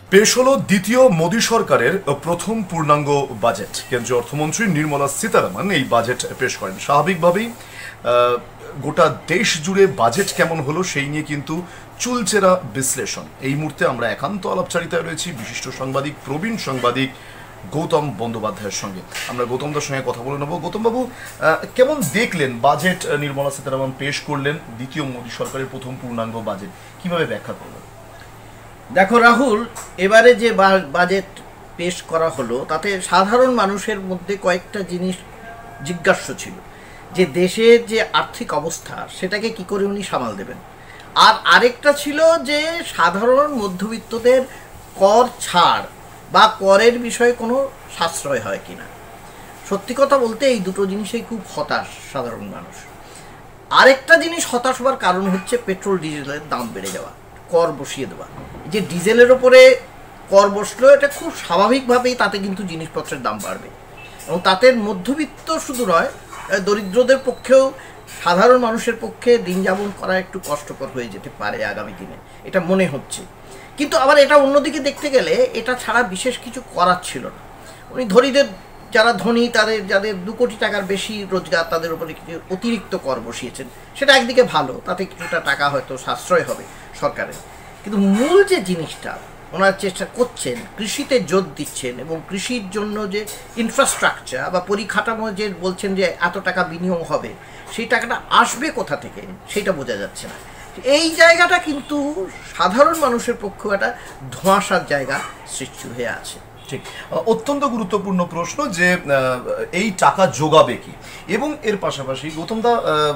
পেশ হলো দ্বিতীয় মোদী সরকারের প্রথম পূর্ণাঙ্গ বাজেট। কেন্দ্রীয় অর্থমন্ত্রী নির্মলা সীতারামন এই বাজেট পেশ করেন। স্বাভাবিকভাবেই গোটা দেশ জুড়ে বাজেট কেমন হলো সেই নিয়ে কিন্তু চুলচেরা বিশ্লেষণ। এই মুহূর্তে আমরা একান্ত আলাপচারিতায় রয়েছি বিশিষ্ট সাংবাদিক, প্রবীণ সাংবাদিক গৌতম বন্দ্যোপাধ্যায়ের সঙ্গে। আমরা গৌতমদার সঙ্গে কথা বলে নেব। গৌতমবাবু, কেমন দেখলেন বাজেট নির্মলা সীতারামন পেশ করলেন, দ্বিতীয় মোদী সরকারের প্রথম পূর্ণাঙ্গ বাজেট, কিভাবে ব্যাখ্যা করলেন? দেখো রাহুল, এবারে যে বাজেট পেশ করা হলো তাতে সাধারণ মানুষের মধ্যে কয়েকটা জিনিস জিজ্ঞাস্য ছিল, যে দেশের যে আর্থিক অবস্থা সেটাকে কি করে উনি সামাল দেবেন, আর আরেকটা ছিল যে সাধারণ মধ্যবিত্তদের কর ছাড় বা করের বিষয়ে কোনো সাশ্রয় হয় কিনা। সত্যি কথা বলতে এই দুটো জিনিসেই খুব হতাশ সাধারণ মানুষ। আরেকটা জিনিস হতাশ হওয়ার কারণ হচ্ছে পেট্রোল ডিজেলের দাম বেড়ে যাওয়া, কর বসিয়ে দেওয়া। যে ডিজেলের ওপরে কর বসলো এটা খুব স্বাভাবিকভাবেই তাতে কিন্তু জিনিসপত্রের দাম বাড়বে, এবং তাতে মধ্যবিত্ত শুধু নয়, দরিদ্রদের পক্ষেও, সাধারণ মানুষের পক্ষে দিন যাপন করা একটু কষ্টকর হয়ে যেতে পারে আগামী দিনে, এটা মনে হচ্ছে। কিন্তু আবার এটা অন্যদিকে দেখতে গেলে এটা ছাড়া বিশেষ কিছু করার ছিল না। উনি ধনীদের, যারা ধনী, যাদের 2 কোটি টাকার বেশি রোজগার, তাদের উপরে কিছু অতিরিক্ত কর বসিয়েছেন। সেটা একদিকে ভালো, তাতে কিছুটা টাকা হয়তো সাশ্রয় হবে সরকারের। কিন্তু মূল যে জিনিসটা ওনারা চেষ্টা করছেন, কৃষিতে জোর দিচ্ছেন, এবং কৃষির জন্য যে ইনফ্রাস্ট্রাকচার বা পরিকাঠামো যে বলছেন যে এত টাকা বিনিয়োগ হবে, সেই টাকাটা আসবে কোথা থেকে সেটা বোঝা যাচ্ছে না। এই জায়গাটা কিন্তু সাধারণ মানুষের পক্ষে একটা ধোঁয়াশার জায়গা সৃষ্টি হয়ে আছে। ঠিক, অত্যন্ত গুরুত্বপূর্ণ প্রশ্ন যে এই টাকা যোগাবে কি, এবং এর পাশাপাশি গৌতমদা,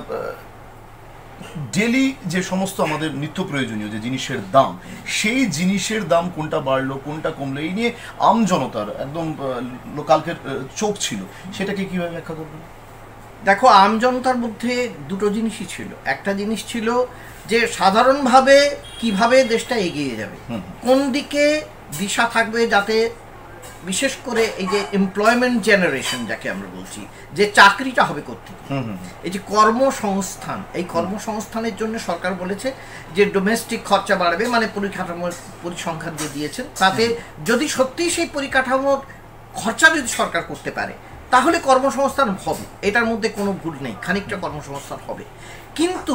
ডেলি যে সমস্ত আমাদের নিত্য প্রয়োজনীয় যে জিনিসের দাম, সেই জিনিসের দাম কোনটা বাড়লো কোনটা কমলো, এই নিয়ে আমজনতার একদম কালকের চোখ ছিল, সেটাকে কিভাবে ব্যাখ্যা করবেন? দেখো, আমজনতার মধ্যে দুটো জিনিসই ছিল। একটা জিনিস ছিল যে সাধারণভাবে কিভাবে দেশটা এগিয়ে যাবে, কোন দিকে দিশা থাকবে, যাতে বিশেষ করে এই যে এমপ্লয়মেন্ট জেনারেশন যাকে আমরা বলছি, যে চাকরিটা হবে কোত্থেকে, এই যে কর্মসংস্থান, এই কর্মসংস্থানের জন্য সরকার বলেছে যে ডোমেস্টিক খরচা বাড়বে, মানে পরিকাঠামোর পরিসংখ্যান যে দিয়েছেন তাতে যদি সত্যিই সেই পরিকাঠামোর খরচা যদি সরকার করতে পারে তাহলে কর্মসংস্থান হবে, এটার মধ্যে কোনো ভুল নেই, খানিকটা কর্মসংস্থান হবে। কিন্তু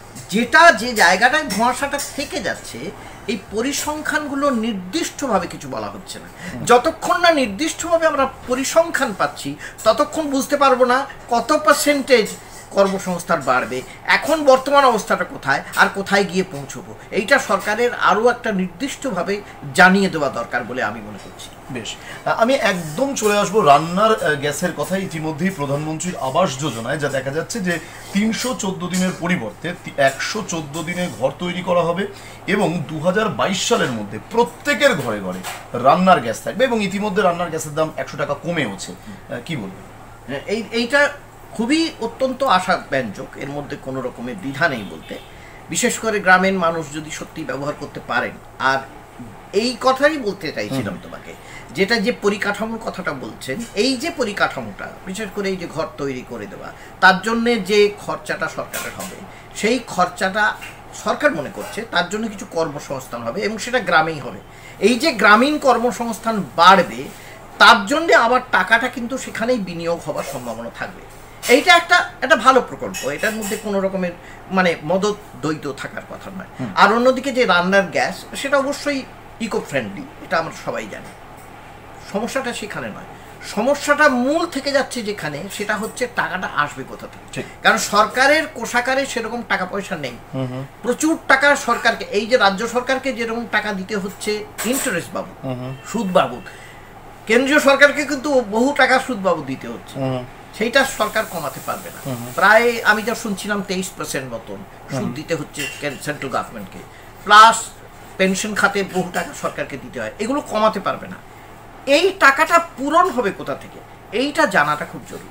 যে জায়গাটায় ধোঁয়াশাটা থেকে যাচ্ছে, এই পরিসংখ্যানগুলো নির্দিষ্টভাবে কিছু বলা হচ্ছে না। যতক্ষণ না নির্দিষ্টভাবে আমরা পরিসংখ্যান পাচ্ছি ততক্ষণ বুঝতে পারবো না কত পার্সেন্টেজ কর্মসংস্থান বাড়বে, এখন বর্তমান অবস্থাটা কোথায় আর কোথায় গিয়ে পৌঁছবো, এইটা সরকারের আরও একটা নির্দিষ্টভাবে জানিয়ে দেওয়া দরকার বলে আমি মনে করছি। বেশ, আমি একদম চলে আসবো রান্নার গ্যাসের কথা। ইতিমধ্যেই প্রধানমন্ত্রীর আবাস যোজনায় যা দেখা যাচ্ছে যে 314 দিনের পরিবর্তে 114 দিনে ঘর তৈরি করা হবে, এবং 2022 সালের মধ্যে প্রত্যেকের ঘরে ঘরে রান্নার গ্যাস থাকবে, এবং ইতিমধ্যে রান্নার গ্যাসের দাম 100 টাকা কমেওছে। কি বলবেন? এইটা খুবই অত্যন্ত আশাব্যঞ্জক, এর মধ্যে কোনো রকমের দ্বিধা নেই বলতে। বিশেষ করে গ্রামের মানুষ যদি সত্যি ব্যবহার করতে পারেন। আর এই কথাই বলতে চাইছিলাম তোমাকে, যেটা যে পরিকাঠামোর কথাটা বলছেন, এই যে পরিকাঠামোটা, বিশেষ করে এই যে ঘর তৈরি করে দেওয়া, তার জন্যে যে খরচাটা সরকারের হবে, সেই খরচাটা সরকার মনে করছে তার জন্য কিছু কর্মসংস্থান হবে, এবং সেটা গ্রামেই হবে। এই যে গ্রামীণ কর্মসংস্থান বাড়বে, তার জন্যে আবার টাকাটা কিন্তু সেখানেই বিনিয়োগ হওয়ার সম্ভাবনা থাকবে। এইটা একটা ভালো প্রকল্প, এটার মধ্যে কোনো রকমের মানে মদদ্বৈত থাকার কথা নয়। আর অন্যদিকে যে রান্নার গ্যাস, সেটা অবশ্যই ইকো ফ্রেন্ডলি, এটা আমরা সবাই জানি। সমস্যাটা সেখানে নয়, সমস্যাটা মূল থেকে যাচ্ছে যেখানে, সেটা হচ্ছে টাকাটা আসবে কোথা থেকে। কারণ সরকারের কোষাগারে সেরকম টাকা পয়সা নেই, প্রচুর টাকা সরকারকে, এই যে রাজ্য সরকারকে যেরকম টাকা দিতে হচ্ছে ইন্টারেস্ট বাবদ, সুদ বাবদ, কেন্দ্রীয় সরকারকে কিন্তু বহু টাকা সুদ বাবদ দিতে হচ্ছে, সেইটা সরকার কমাতে পারবে না। প্রায় আমি যা শুনছিলাম 23% মতন সুদ দিতে হচ্ছে সেন্ট্রাল গভর্নমেন্টকে, প্লাস পেনশন খাতে বহু টাকা সরকারকে দিতে হয়, এগুলো কমাতে পারবে না। এই টাকাটা পূরণ হবে কোথা থেকে, এইটা জানাটা খুব জরুরি।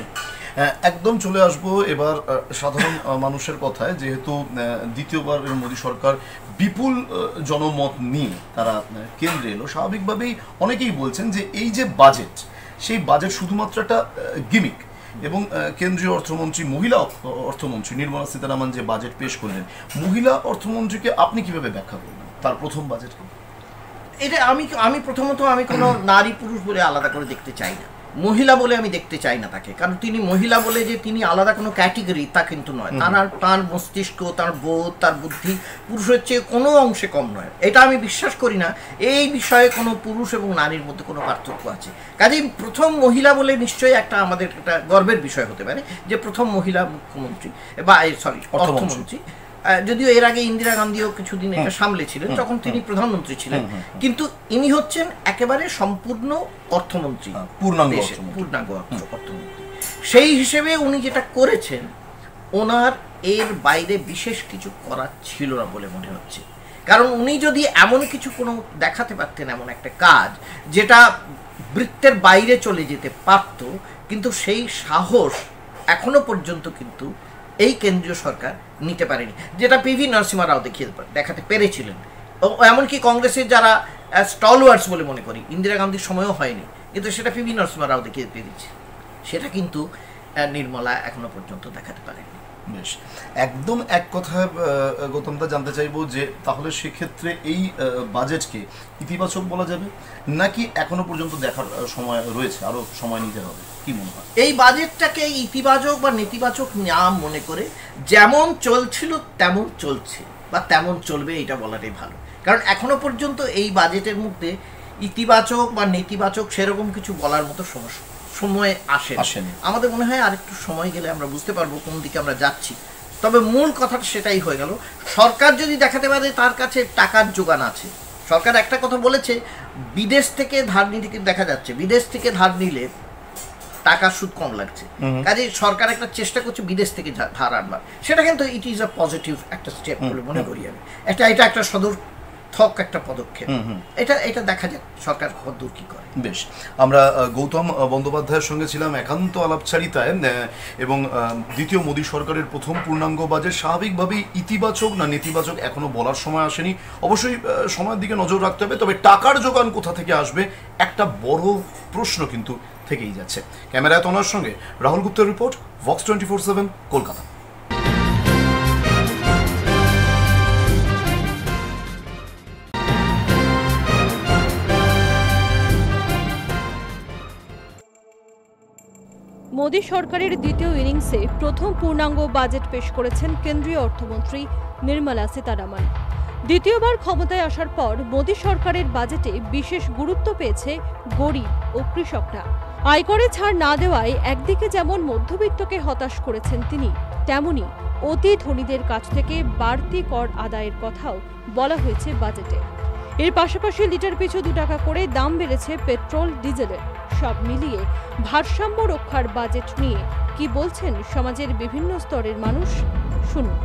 একদম চলে আসবো এবার সাধারণ মানুষের কথায়। যেহেতু দ্বিতীয়বারের মোদী সরকার বিপুল জনমত নিয়ে তারা কেন্দ্রে এলো, স্বাভাবিকভাবেই অনেকেই বলছেন যে এই যে বাজেট, সেই বাজেট শুধুমাত্র একটা গিমিক, এবং কেন্দ্রীয় অর্থমন্ত্রী, মহিলা অর্থমন্ত্রী নির্মলা সীতারামন যে বাজেট পেশ করলেন, মহিলা অর্থমন্ত্রীকে আপনি কিভাবে ব্যাখ্যা করবেন তার প্রথম বাজেটকে? এটা আমি প্রথমত আমি কোনো নারী পুরুষ বলে আলাদা করে দেখতে চাই না, মহিলা বলে আমি দেখতে চাই না তাকে, কারণ তিনি মহিলা বলে যে তিনি আলাদা কোনো ক্যাটেগরি তা কিন্তু নয়। তার মস্তিষ্ক, তার বোধ, তার বুদ্ধি পুরুষের চেয়ে কোনো অংশে কম নয়, এটা আমি বিশ্বাস করি না এই বিষয়ে কোনো পুরুষ এবং নারীর মধ্যে কোনো পার্থক্য আছে। কাজেই প্রথম মহিলা বলে নিশ্চয়ই একটা আমাদের একটা গর্বের বিষয় হতে পারে যে প্রথম মহিলা মুখ্যমন্ত্রী বা অর্থমন্ত্রী। যদিও এর আগে ইন্দিরা গান্ধীও কিছুদিন এটা সামলেছিলেন যখন তিনি প্রধানমন্ত্রী ছিলেন, কিন্তু ইনি হচ্ছেন একেবারে সম্পূর্ণ অর্থমন্ত্রী, পূর্ণাঙ্গ অর্থমন্ত্রী। সেই হিসেবে উনি যেটা করেছেন ওনার এর বাইরে বিশেষ কিছু করার ছিল না বলে মনে হচ্ছে। কারণ উনি যদি এমন কিছু কোনো দেখাতে পারতেন, এমন একটা কাজ যেটা বৃত্তের বাইরে চলে যেতে পারত, কিন্তু সেই সাহস এখনো পর্যন্ত কিন্তু এই কেন্দ্রীয় সরকার নিতে পারেনি, যেটা পিভি নরসিংহ রাও দেখাতে পেরেছিলেন। এমনকি কংগ্রেসের যারা স্টলওয়ার্স বলে মনে করি, ইন্দিরা গান্ধীর সময়ও হয়নি, কিন্তু সেটা পিভি নরসিংহ রাও দেখিয়ে পেরেছে, সেটা কিন্তু নির্মলা এখনো পর্যন্ত দেখাতে পারেনি। বেশ, একদম এক কথা গৌতমদা জানতে চাইবো যে তাহলে সেক্ষেত্রে এই বাজেটকে ইতিবাচক বলা যাবে নাকি এখনো পর্যন্ত দেখার সময় রয়েছে, আরো সময় নিতে হবে, কি মনে হয়? এই বাজেটটাকে ইতিবাচক বা নেতিবাচক নাম মনে করে যেমন চলছিল তেমন চলছে বা তেমন চলবে এটা বলাটাই ভালো। কারণ এখনো পর্যন্ত এই বাজেটের মধ্যে ইতিবাচক বা নেতিবাচক সেরকম কিছু বলার মতো সময় আসেনি। আমাদের মনে হয় আরেকটু সময় গেলে আমরা বুঝতে পারবো কোন দিকে আমরা যাচ্ছি। তবে মূল কথাটা সেটাই হয়ে গেল, সরকার যদি দেখাতে পারে তার কাছে টাকার যোগান আছে। সরকার একটা কথা বলেছে, বিদেশ থেকে ধার নিতে দেখা যাচ্ছে, বিদেশ থেকে ধার নিলে টাকার সুদ কম লাগছে, কাজে সরকার একটা চেষ্টা করছে বিদেশ থেকে ধার আনবার। সেটা কিন্তু ইট ইজ আ পজিটিভ একটা স্টেপ বলে মনে করি আমি। এটা একটা সদর্থক একটা পদক্ষেপ। এটা দেখা যাক সরকার কতদূর কি করে। বেশ, আমরা গৌতম বন্দ্যোপাধ্যায়ের সঙ্গে ছিলাম একান্ত আলাপচারিতায়, এবং দ্বিতীয় মোদী সরকারের প্রথম পূর্ণাঙ্গ বাজেট স্বাভাবিকভাবেই ইতিবাচক না নেতিবাচক এখনো বলার সময় আসেনি। অবশ্যই সময়ের দিকে নজর রাখতে হবে, তবে টাকার যোগান কোথা থেকে আসবে একটা বড় প্রশ্ন কিন্তু থেকেই যাচ্ছে। ক্যামেরায় তোনার সঙ্গে রাহুল গুপ্তের রিপোর্ট, ভক্স 24/7 কলকাতা। মোদী সরকারের দ্বিতীয় ইনিংসে প্রথম পূর্ণাঙ্গ বাজেট পেশ করেছেন কেন্দ্রীয় অর্থমন্ত্রী নির্মলা সীতারামন। দ্বিতীয়বার ক্ষমতায় আসার পর মোদী সরকারের বাজেটে বিশেষ গুরুত্ব পেয়েছে গরিব ও কৃষকরা। আয়করে ছাড় না দেওয়ায় একদিকে যেমন মধ্যবিত্তকে হতাশ করেছেন তিনি, তেমনি অতি ধনীদের কাছ থেকে বাড়তি কর আদায়ের কথাও বলা হয়েছে বাজেটে। এর পাশাপাশি লিটার পিছু 2 টাকা করে দাম বেড়েছে পেট্রোল ডিজেলের। সব মিলিয়ে ভারসাম্য রক্ষার বাজেট নিয়ে কি বলছেন সমাজের বিভিন্ন স্তরের মানুষ, শুনুন।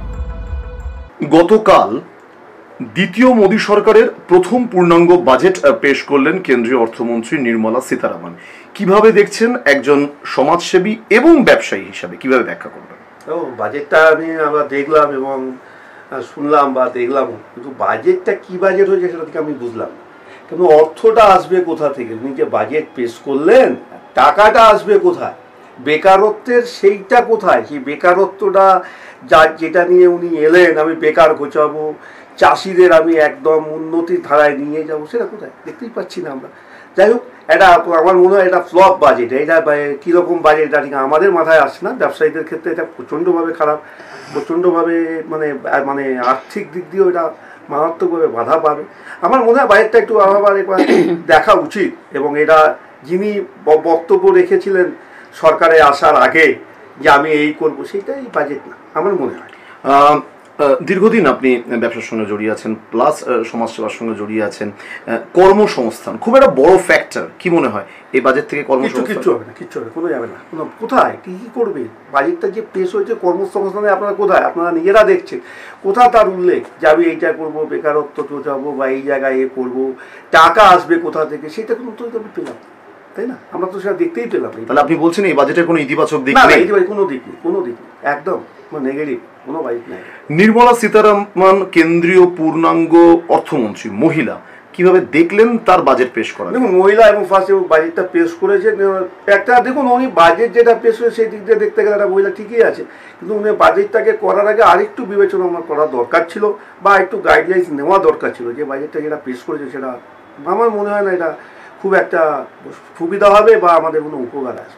গতকাল দ্বিতীয় মোদী সরকারের প্রথম পূর্ণাঙ্গ বাজেট পেশ করলেন কেন্দ্রীয় অর্থমন্ত্রী নির্মলা সীতারামন। কিভাবে দেখছেন একজন সমাজসেবী এবং ব্যবসায়ী হিসাবে, কিভাবে ব্যাখ্যা করবেন? বাজেটটা আমরা দেখলাম এবং শুনলাম বা দেখলাম, কিন্তু বাজেটটা কি বাজেট হয়েছে সেটা থেকে আমি বুঝলাম। কিন্তু অর্থটা আসবে কোথা থেকে? উনি যে বাজেট পেশ করলেন, টাকাটা আসবে কোথায়? বেকারত্বের সেইটা কোথায়? সেই বেকারত্বটা যেটা নিয়ে উনি এলেন, আমি বেকার ঘোচাবো, চাষিদের আমি একদম উন্নতির ধারায় নিয়ে যাবো, সেটা কোথায়? দেখতেই পাচ্ছি না আমরা। যাই হোক, এটা আমার মনে হয় এটা ফ্লপ বাজেট। এটা কীরকম বাজেট এটা ঠিক আমাদের মাথায় আসে না। ব্যবসায়ীদের ক্ষেত্রে এটা প্রচণ্ডভাবে খারাপ, প্রচণ্ডভাবে মানে আর্থিক দিক দিয়েও এটা মারাত্মকভাবে বাধা পাবে। আমার মনে হয় বাজেটটা একটু আবার দেখা উচিত, এবং এটা যিনি বক্তব্য রেখেছিলেন সরকারে আসার আগে যে আমি এই করব, সেটাই বাজেট না আমার মনে হয়। দীর্ঘদিন আপনি ব্যবসার সঙ্গে জড়িয়ে আছেন, প্লাস সমাজসেবার সঙ্গে জড়িয়ে আছেন। কর্মসংস্থান খুব একটা বড় ফ্যাক্টর, কি মনে হয় এই বাজেট থেকে? কর্মসংস্থান কিচ্ছু হবে না, কিচ্ছু হবে, কোনো যাবে না। কোথায় কি করবে? বাজেটটা যে পেশ হয়েছে কর্মসংস্থানে আপনারা কোথায়? আপনারা নিজেরা দেখছেন কোথায় তার উল্লেখ যে আমি এইটা করবো, বেকারত্ব যাবো বা এই জায়গায় এ করবো, টাকা আসবে কোথা থেকে, সেটা কোনো তো আমি পেলাম, তাই না? আমরা তো সেটা দেখতেই পেলাম। তাহলে আপনি বলছেন এই বাজেটের কোনো ইতিবাচক দিক নেই? কোনো দিক নেই, কোনো দিক নেই, একদম নেগেটিভ কোনো বাজেট নেই। নির্মলা সীতারামন কেন্দ্রীয় পূর্ণাঙ্গ অর্থমন্ত্রী, মহিলা, কিভাবে দেখলেন তার বাজেট পেশ করা? দেখুন, মহিলা এবং ফার্স্ট বাজেটটা পেশ করেছে একটা, দেখুন উনি বাজেট যেটা পেশ হয়েছে সেই দিক দিয়ে দেখতে গেলে একটা মহিলা ঠিকই আছে, কিন্তু উনি বাজেটটাকে করার আগে আরেকটু বিবেচনা করা দরকার ছিল, বা একটু গাইডলাইন্স নেওয়া দরকার ছিল যে বাজেটটা যেটা পেশ করেছে সেটা আমার মনে হয় না এটা খুব একটা সুবিধা হবে বা আমাদের কোনো উপকার আসবে।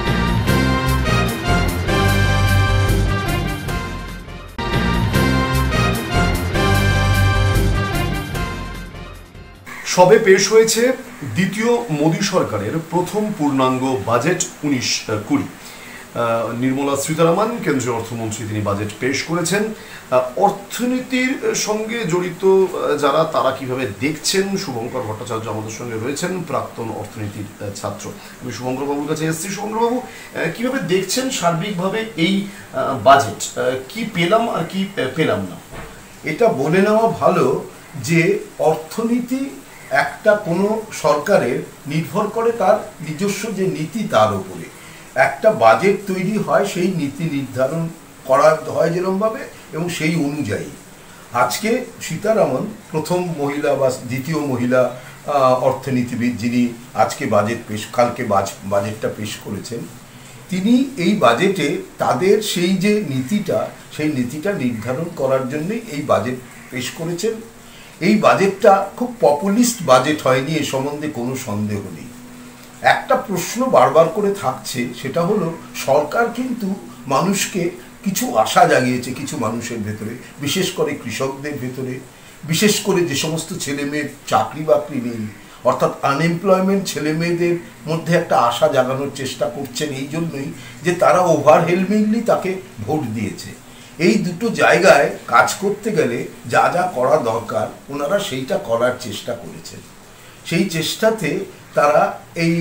সবে পেশ হয়েছে দ্বিতীয় মোদী সরকারের প্রথম পূর্ণাঙ্গ বাজেট 19-20। নির্মলা সীতারামন কেন্দ্রীয় অর্থমন্ত্রী, তিনি বাজেট পেশ করেছেন। অর্থনীতির সঙ্গে জড়িত যারা, তারা কিভাবে দেখছেন, শুভঙ্কর ভট্টাচার্য আমাদের সঙ্গে রয়েছেন, প্রাক্তন অর্থনীতির ছাত্র। আমি শুভঙ্কর বাবুর কাছে এসেছি। শুভঙ্কর বাবু, কিভাবে দেখছেন সার্বিকভাবে এই বাজেট? কি পেলাম আর কি পেলাম না? এটা বলে নেওয়া ভালো যে অর্থনীতি একটা কোনো সরকারের নির্ভর করে তার নিজস্ব যে নীতি, তার উপরে একটা বাজেট তৈরি হয়, সেই নীতি নির্ধারণ করা হয় যেরকমভাবে, এবং সেই অনুযায়ী আজকে সীতারামন প্রথম মহিলা বা দ্বিতীয় মহিলা অর্থনীতিবিদ যিনি আজকে কালকে বাজেটটা পেশ করেছেন, তিনি এই বাজেটে তাদের সেই যে নীতিটা, সেই নীতিটা নির্ধারণ করার জন্যই এই বাজেট পেশ করেছেন। এই বাজেটটা খুব পপুলিস্ট বাজেট হয়নি, এ সম্বন্ধে কোনো সন্দেহ নেই। একটা প্রশ্ন বারবার করে থাকছে, সেটা হলো সরকার কিন্তু মানুষকে কিছু আশা জাগিয়েছে কিছু মানুষের ভেতরে, বিশেষ করে কৃষকদের ভেতরে, বিশেষ করে যে সমস্ত ছেলে মেয়ের চাকরি বাকরি নেই, অর্থাৎ আনএমপ্লয়মেন্ট ছেলে মেয়েদের মধ্যে একটা আশা জাগানোর চেষ্টা করছেন, এই জন্যই যে তারা ওভারহেলমিংলি তাকে ভোট দিয়েছে। এই দুটো জায়গায় কাজ করতে গেলে যা যা করা দরকার ওনারা সেইটা করার চেষ্টা করেছেন। সেই চেষ্টাতে তারা এই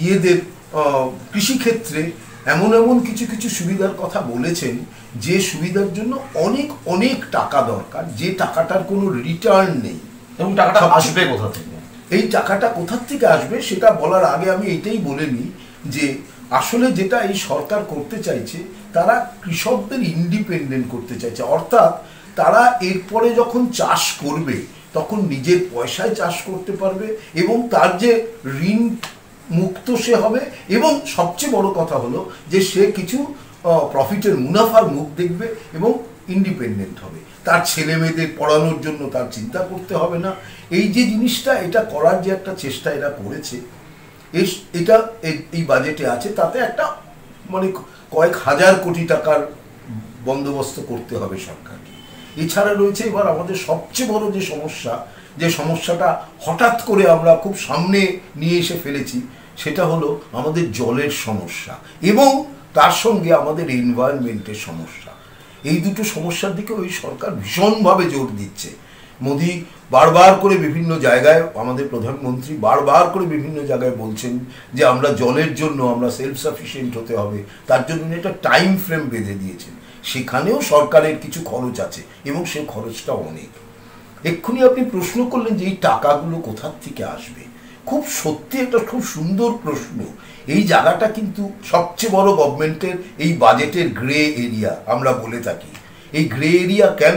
কৃষিক্ষেত্রে এমন এমন কিছু কিছু সুবিধার কথা বলেছেন, যে সুবিধার জন্য অনেক অনেক টাকা দরকার, যে টাকাটার কোনো রিটার্ন নেই। এবং টাকাটা আসবে কোথা থেকে? এই টাকাটা কোথা থেকে আসবে সেটা বলার আগে আমি এইটাই বলে নিই যে আসলে যেটা এই সরকার করতে চাইছে, তারা কৃষকদের ইন্ডিপেন্ডেন্ট করতে চাইছে। অর্থাৎ তারা এরপরে যখন চাষ করবে তখন নিজের পয়সায় চাষ করতে পারবে, এবং তার যে ঋণ মুক্ত সে হবে, এবং সবচেয়ে বড় কথা হলো যে সে কিছু প্রফিটের মুনাফার মুখ দেখবে এবং ইন্ডিপেন্ডেন্ট হবে। তার ছেলে মেয়েদের পড়ানোর জন্য তার চিন্তা করতে হবে না। এই যে জিনিসটা, এটা করার যে একটা চেষ্টা এরা করেছে, এটা এই বাজেটে আছে। তাতে একটা মানে কয়েক হাজার কোটি টাকার বন্দোবস্ত করতে হবে সরকারকে। এছাড়া রয়েছে এবার আমাদের সবচেয়ে বড় যে সমস্যাটা হঠাৎ করে আমরা খুব সামনে নিয়ে এসে ফেলেছি, সেটা হলো আমাদের জলের সমস্যা এবং তার সঙ্গে আমাদের এনভায়রনমেন্টের সমস্যা। এই দুটো সমস্যার দিকে ওই সরকার ভীষণভাবে জোর দিচ্ছে। মোদি বারবার করে বিভিন্ন জায়গায়, আমাদের প্রধানমন্ত্রী বারবার করে বিভিন্ন জায়গায় বলছেন যে আমরা জলের জন্য আমরা সেলফ সাফিসিয়েন্ট হতে হবে, তার জন্য একটা টাইম ফ্রেম বেঁধে দিয়েছেন। সেখানেও সরকারের কিছু খরচ আছে এবং সেই খরচটা অনেক। এক্ষুনি আপনি প্রশ্ন করলেন যে এই টাকাগুলো কোথার থেকে আসবে, খুব সত্যি একটা খুব সুন্দর প্রশ্ন। এই জায়গাটা কিন্তু সবচেয়ে বড় গভর্নমেন্টের এই বাজেটের গ্রে এরিয়া আমরা বলে থাকি। এই গ্রে এরিয়া কেন?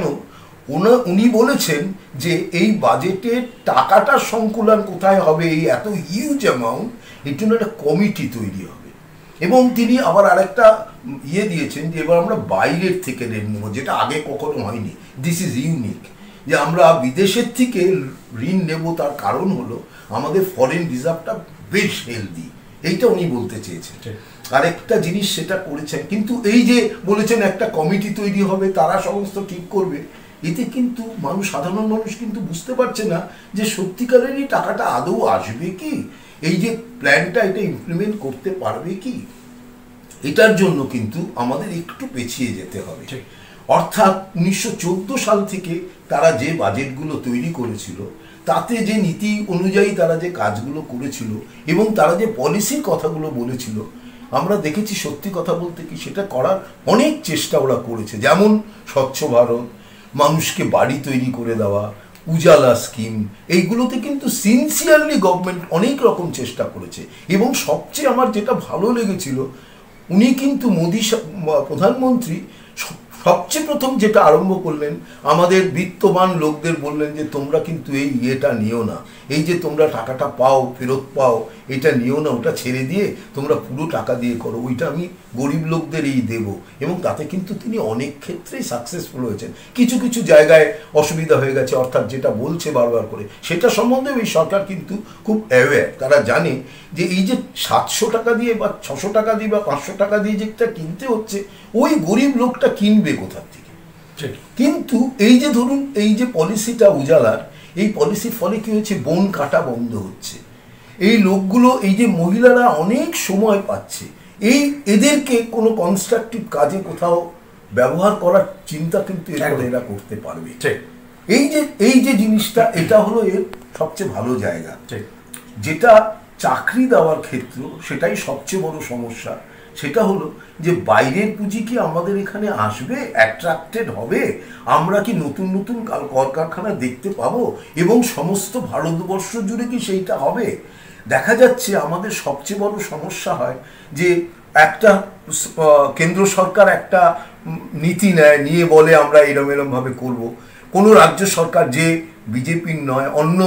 উনি বলেছেন যে এই বাজেটের টাকাটার সংকুলন কোথায় হবে, এই এত হিউজ অ্যামাউন্ট, এর জন্য একটা কমিটি তৈরি হবে। এবং তিনি আবার আরেকটা দিয়েছেন যে এবার আমরা বাইরের থেকে ঋণ নেব, যেটা আগে কখনো হয়নি। দিস ইজ ইউনিক, যে আমরা বিদেশের থেকে ঋণ নেব। তার কারণ হলো আমাদের ফরেন রিজার্ভটা বেশ হেলদি, এইটা উনি বলতে চেয়েছেন। আরেকটা জিনিস সেটা করেছেন, কিন্তু এই যে বলেছেন একটা কমিটি তৈরি হবে, তারা সমস্ত ঠিক করবে, এতে কিন্তু সাধারণ মানুষ কিন্তু বুঝতে পারছে না যে সত্যিকারেরই টাকাটা আদৌ আসবে কি, এই যে প্ল্যানটা এটা ইমপ্লিমেন্ট করতে পারবে কি। এটার জন্য কিন্তু আমাদের একটু পেছিয়ে যেতে হবে। অর্থাৎ 1914 সাল থেকে তারা যে বাজেটগুলো তৈরি করেছিল, তাতে যে নীতি অনুযায়ী তারা যে কাজগুলো করেছিল এবং তারা যে পলিসির কথাগুলো বলেছিল, আমরা দেখেছি সত্যি কথা বলতে কি সেটা করার অনেক চেষ্টা ওরা করেছে। যেমন স্বচ্ছ ভারত, মানুষকে বাড়ি তৈরি করে দেওয়া, উজালা স্কিম, এইগুলোতে কিন্তু সিনসিয়ারলি গভর্নমেন্ট অনেক রকম চেষ্টা করেছে। এবং সবচেয়ে আমার যেটা ভালো লেগেছিল, উনি কিন্তু প্রধানমন্ত্রী সবচেয়ে প্রথম যেটা আরম্ভ করলেন, আমাদের বিত্তবান লোকদের বললেন যে তোমরা কিন্তু এই নিও না, এই যে তোমরা টাকাটা পাও, ফেরত পাও, এটা নিও না, ওটা ছেড়ে দিয়ে তোমরা পুরো টাকা দিয়ে করো, ওইটা আমি গরিব লোকদেরই দেবো। এবং তাতে কিন্তু তিনি অনেক ক্ষেত্রেই সাকসেসফুল হয়েছেন। কিছু কিছু জায়গায় অসুবিধা হয়ে গেছে, অর্থাৎ যেটা বলছে বারবার করে সেটা সম্বন্ধে এই সরকার কিন্তু খুব অ্যাওয়্যার। তারা জানে যে এই যে 700 টাকা দিয়ে বা 600 টাকা দিয়ে বা 500 টাকা দিয়ে যেটা কিনতে হচ্ছে, ওই গরিব লোকটা কিনবে কোথার থেকে? কিন্তু এই যে ধরুন এই যে পলিসিটা উজালার, এই পলিসির ফলে কি হয়েছে, বন কাটা বন্ধ হচ্ছে। এই লোকগুলো, এই যে মহিলারা অনেক সময় পাচ্ছে, এদেরকে কোনো কনস্ট্রাকটিভ কাজে কোথাও ব্যবহার করার চিন্তা কিন্তু এরা করতে পারবে। এই যে জিনিসটা, এটা হলো এর সবচেয়ে ভালো জায়গা। যেটা চাকরি দেওয়ার ক্ষেত্র, সেটাই সবচেয়ে বড় সমস্যা। সেটা হলো যে বাইরের পুঁজি কি আমাদের এখানে আসবে, অ্যাট্রাক্টেড হবে, আমরা কি নতুন নতুন কলকারখানা দেখতে পাবো, এবং সমস্ত ভারতবর্ষ জুড়ে কি সেইটা হবে? দেখা যাচ্ছে আমাদের সবচেয়ে বড় সমস্যা হয় যে একটা কেন্দ্র সরকার একটা নীতি নেয়, নিয়ে বলে আমরা এরম ভাবে করব। কোনো রাজ্য সরকার যে বিজেপির নয়, অন্য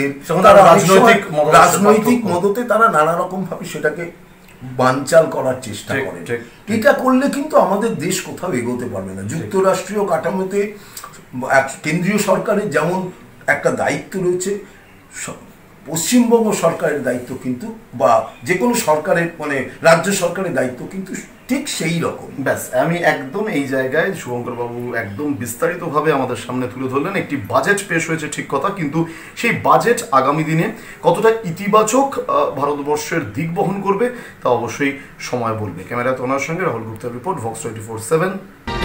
রাজনৈতিক মদতে তারা নানা রকম ভাবে সেটাকে বানচাল করার চেষ্টা করে। এটা করলে কিন্তু আমাদের দেশ কোথাও এগোতে পারবে না। যুক্তরাষ্ট্রীয় কাঠামোতে কেন্দ্রীয় সরকারের যেমন একটা দায়িত্ব রয়েছে, পশ্চিমবঙ্গ সরকারের দায়িত্ব কিন্তু, বা যে কোনো সরকারের মানে রাজ্য সরকারের দায়িত্ব কিন্তু ঠিক সেই রকম। ব্যাস, আমি একদম এই জায়গায় শুভঙ্কর বাবু একদম বিস্তারিতভাবে আমাদের সামনে তুলে ধরলেন। একটি বাজেট পেশ হয়েছে, ঠিক কথা, কিন্তু সেই বাজেট আগামী দিনে কতটা ইতিবাচক ভারতবর্ষের দিক বহন করবে তা অবশ্যই সময় বলবে। ক্যামেরা তোনার সঙ্গে রাহুল গুপ্তার রিপোর্ট, ভক্স 24/7।